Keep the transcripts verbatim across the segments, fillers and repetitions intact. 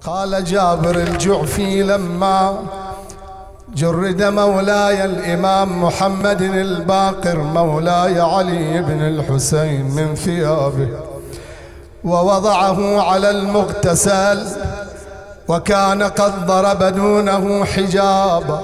قال جابر الجعفي لما جرد مولاي الإمام محمد الباقر مولاي علي بن الحسين من ثيابه ووضعه على المغتسل وكان قد ضرب دونه حجابا،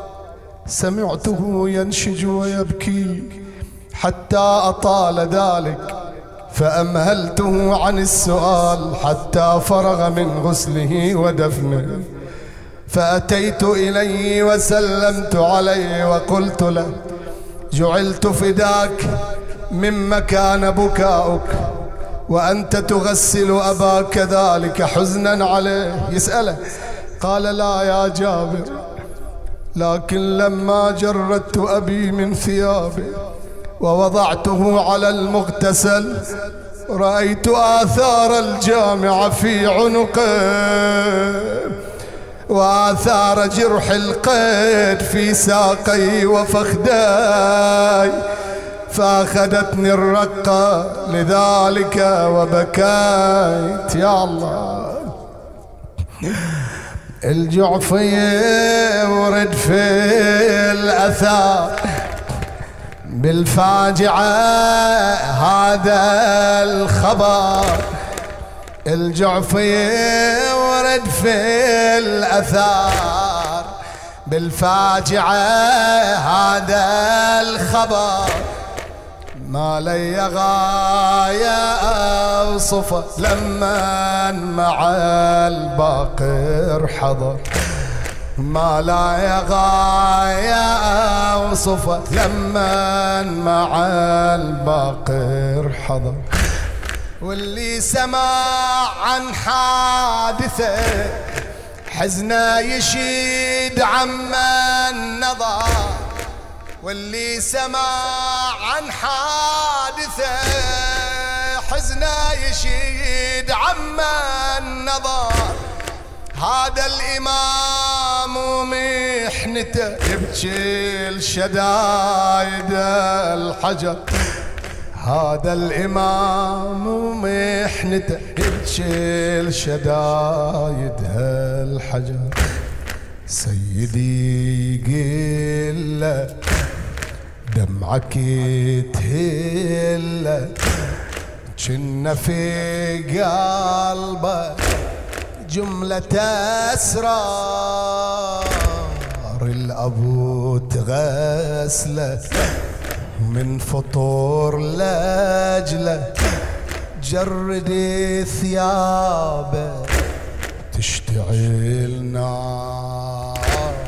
سمعته ينشج ويبكي حتى أطال ذلك، فأمهلته عن السؤال حتى فرغ من غسله ودفنه، فأتيت إليه وسلمت عليه وقلت له: جعلت فداك مما كان بكاؤك وأنت تغسل أباك ذلك حزنا عليه. يسأله قال: لا يا جابر، لكن لما جردت أبي من ثيابه ووضعته على المغتسل رأيت آثار الجامعة في عنقه وآثار جرح القيد في ساقي وفخداي، فأخذتني الرقة لذلك وبكيت. يا الله، الجعفي ورد في الأثار بالفاجعة هذا الخبر، الجعفي ورد في الأثار بالفاجعة هذا الخبر، ما لي غاية أوصفه لما مع الباقر حضر، ما لا غاية أوصفه لما مع الباقر حضر. واللي سمع عن حادثه حزنه يشيد عمن نظر، واللي سمع عن حادثه حزنه يشيد عمن نظر، هذا الإمام ومحنته يبكي الشدايد الحجر، هذا الإمام ومحنته يبكي الشدايد الحجر. سيدي قل دمعك تهل جن في قلبه جملة أسرار، الأبو تغسله من فطور لأجله، جرد ثيابه تشتعل نار.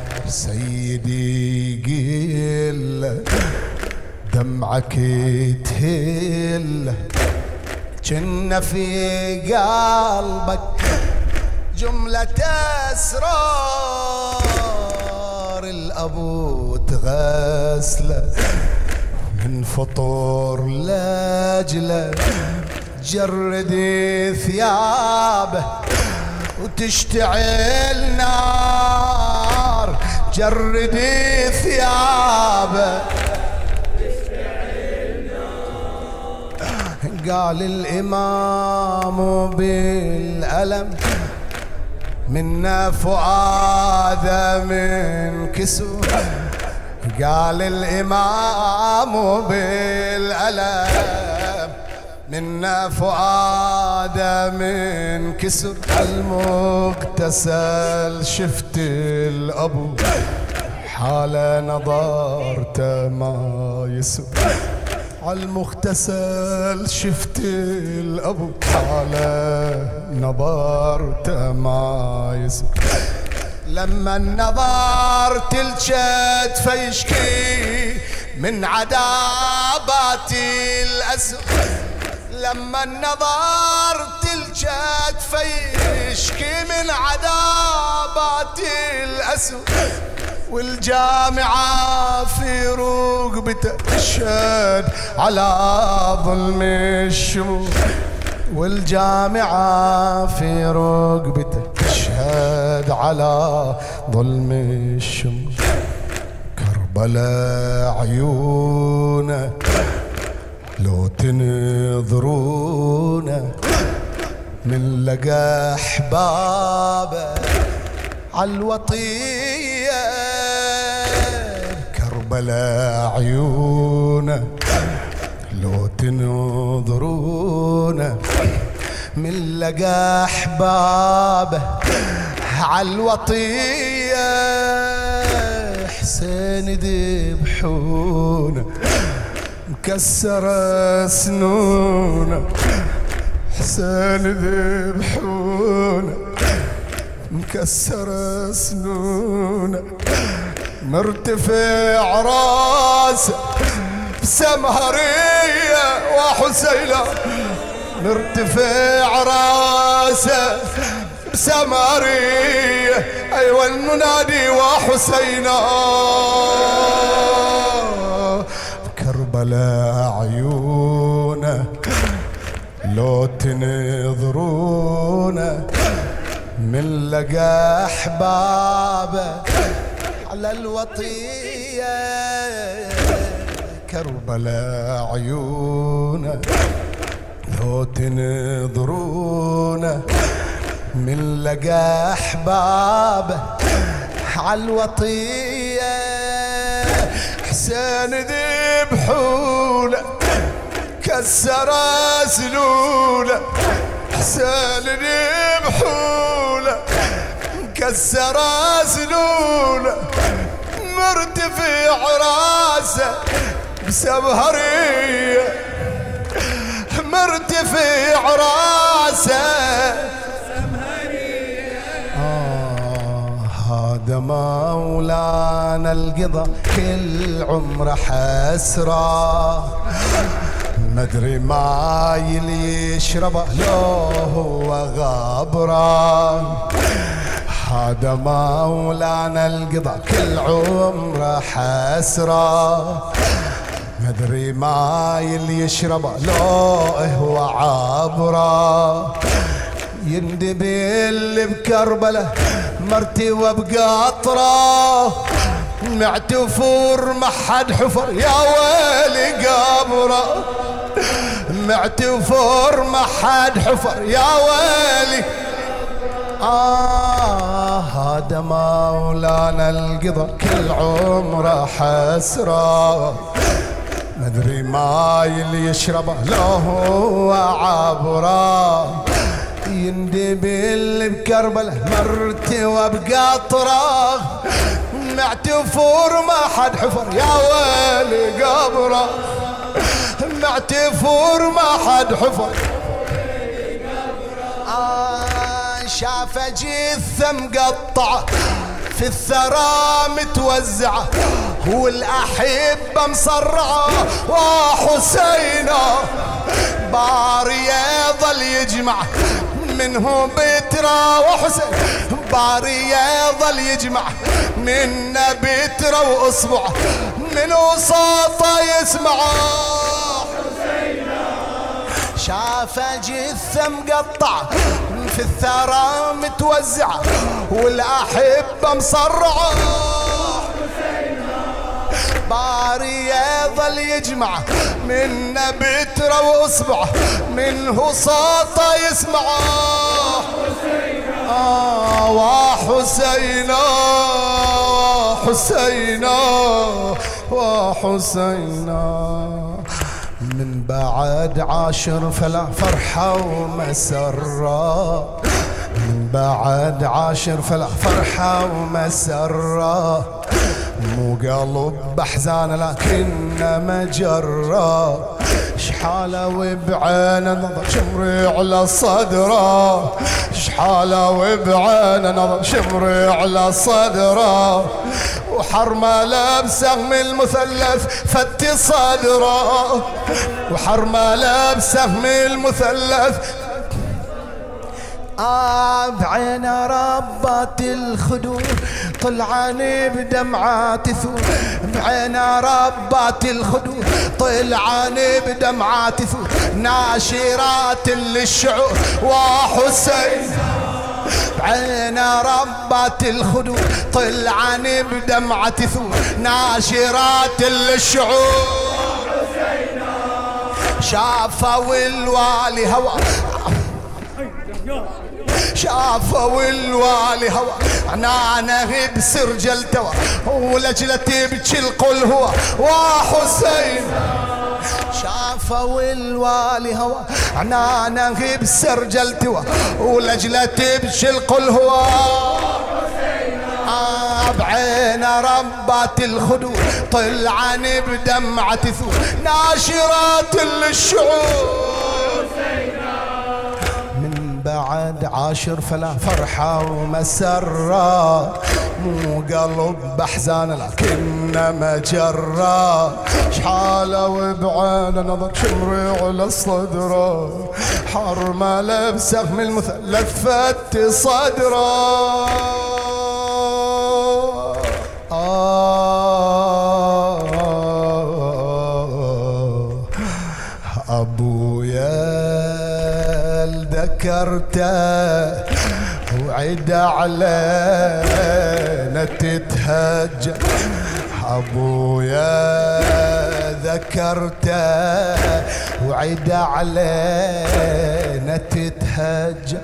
سيدي قل دمعك تهل جن في قلبك جملة أسرار، الأبو تغسله من فطور لاجله، جرد ثيابه وتشتعل نار، جرد ثيابه تشتعل نار. قال الإمام بالألم منا فؤاده من كسر، قال الإمام بالألم منا فؤاده من كسر، المغتسل شفت الأبو حاله نظرته ما يسر، عالمغتسل شفت الأبو حاله نظرته ما يسر، لما نظرت الجد فيشكي من عذابات الأسر، لما نظرت الجد فيشكي من عذابات الأسر، والجامعة في رقبته تشهد على ظلم الشموع، والجامعة في رقبته تشهد على ظلم الشموع. كربلاء عيونه لو تنظرونه من لقى احبابه عالوطية كربلاء عيونه لو تنظرونه من لقى احبابه عالوطية حسين ذبحونه مكسر سنونه حسين ذبحونه مكسر سنونه مرتفع راسه بسمهرية وحسينه مرتفع راسه بسمهرية أيوة المنادي وحسينه كربلاء عيونه لو تنظرونه من لقى احبابه على الوطية كربلاء عيونه لو تنظرونه من لقى احبابه على الوطية حسين ذبحونه كسر سلوله حسين ذبحونه كسر سلوله مرتفع راسه بسمهرية مرتفع راسه آه هذا مولانا القضا كل عمره حسرة مدري ما يلي يشربه لو هو غبره هذا مولانا القضا كل عمره حسرة مدري ما يلي يشربه لو هو عبره يندبي اللي بكربله مرتي وبقطره معتفور ما حد حفر يا ويلي قبره معتفور ما حد حفر يا ويلي آه هذا مولانا القضا كل عمره حسرة مدري ما يلي يشربه لو هو عبره يندبي اللي بكربله مرتي وبقطره معتفور ما حد حفر يا ويلي قبره معتفور ما حد حفر آه شاف جثة مقطعة في الثرى متوزعة والأحبة مصرعة وحسينه باري يظل يجمع منه بترى وحسين باري يظل يجمع من بترى واصبع من وساطه يسمعه شاف جثة مقطعة في الثرى متوزعة والأحبة مصرعة باري يظل يجمع من بترى واصبعه منه صوته يسمعه آه وحسينه وحسينه وحسينه من بعد عاشر فلا فرحة ومسرة من بعد عاشر فلا فرحة ومسرة مو قلب بحزان لكن مجرة شحالة وبعين نظر شمري على صدره شحالة وبعين نظر شمري على صدره وحرمة لابسه من المثلث فتي صدره وحرمة لابسه من المثلث آه بعين ربات الخدود طلعاني بدمعات ثور بعين ربات الخدود طلعاني بدمعات ثور ناشرات للشعور وحسين بعين ربات الخدود طلعاني بدمعة ثور ناشرات للشعور شافوا الوالي هوى شافوا الوالي هوى عنانه بسرجل توا ولجلة تبكي القلهوة وحسين. شافوا الوالي هوى عنانه بسرجل توا ولجلة تبكي القلهوة بعين ربات الخدود طلعن بدمعة ثور ناشرات للشعور. من بعد عاشر فلا فرحة ومسرة مو قلب بحزان لكن مجرة شحالة وبعين نظر شمري على الصدرة حرمة لبسخ من المثلث فت صدره. أبويا ذكرته وعد علينا تتهجى. أبويا ذكرته وعد علينا تتهجى.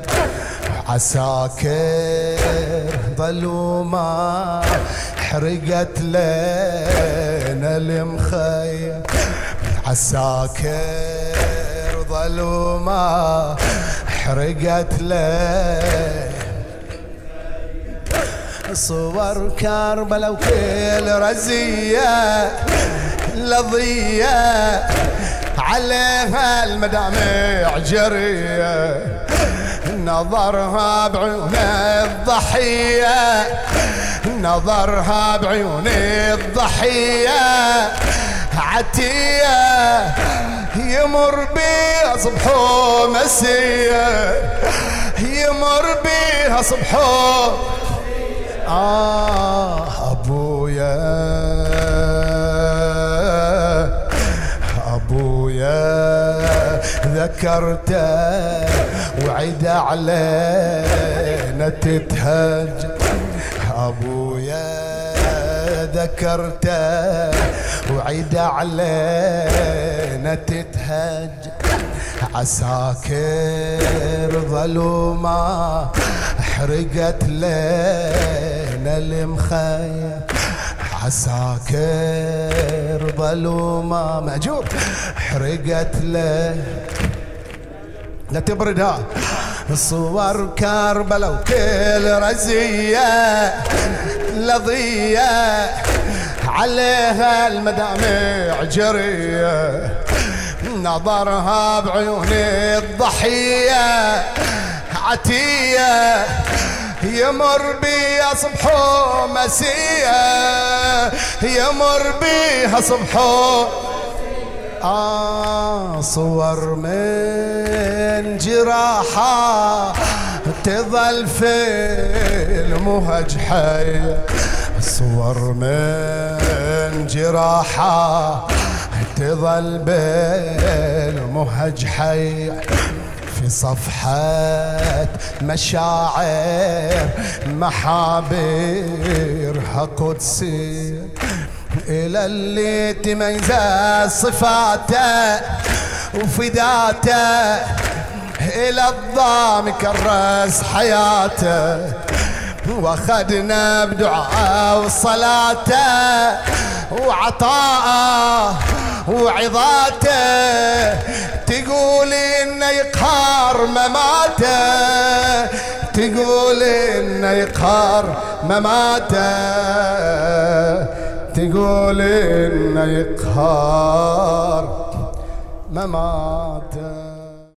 عساكر ظلومة حرقت لنا المخيم. عساكر ظلومة حرقت لنا صور كربلاء وكل رزية لضية عليها المدامع جرية نظرها بعيون الضحية نظرها بعيون الضحية عتية يمر بيها صبح ومسية يمر بيها صبح آه. أبويا أبويا ذكرته وعد علينا تتهجى. أبويا ذكرته وعد علينا تتهجى. عساكر ظلومة حرقت لنا المخيم. عساكر ظلومة مأجور حرقت له لا تبردها صور كربلاء وكل رزية لضية عليها المدامع جرية نظرها بعيون الضحية عتية يمر بيها صبح ومسية يمر بيها صبح آه. صور من جراحة تظل في المهج حية. صور من جراحة تظل بالمهج حية في صفحة مشاعر محابرها قدسية إلى اللي تميز صفاته وفداته إلى الضام كرس حياته واخدنا بدعاء وصلاته وعطاءه وعظاته تقول إنه يقهر مماته تقول إنه يقهر مماته تقول إنه يقهر مماته.